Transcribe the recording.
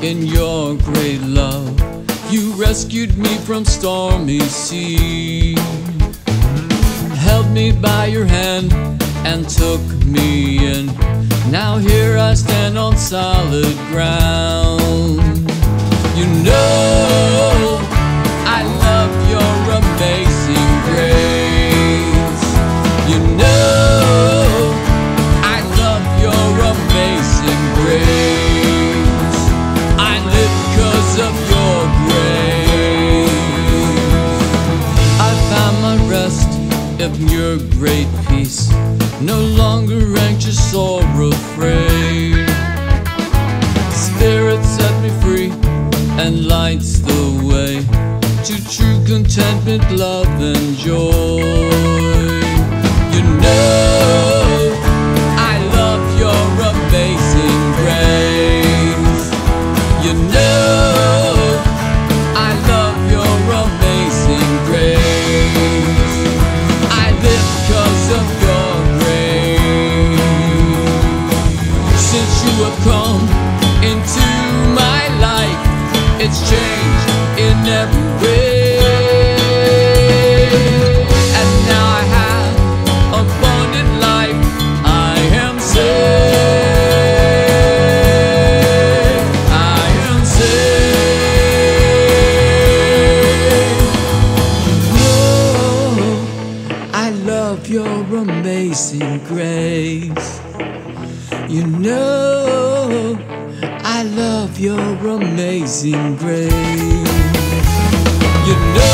in your great love. You rescued me from stormy sea, held me by your hand and took me in. Now here I stand on solid ground. You know I love your amazing grace. You know I love your amazing grace. I live because of your grace. I found my rest in your great peace, no longer anxious or afraid. Spirit set me free and lights the way to true contentment, love and joy. You know I love your amazing grace. You know I love your amazing grace. I live because of your grace. Since you have come into my life, it's changed in every way. And now I have abundant life. I am saved. I am saved. Oh, I love your amazing grace. You know I love your amazing grace. You know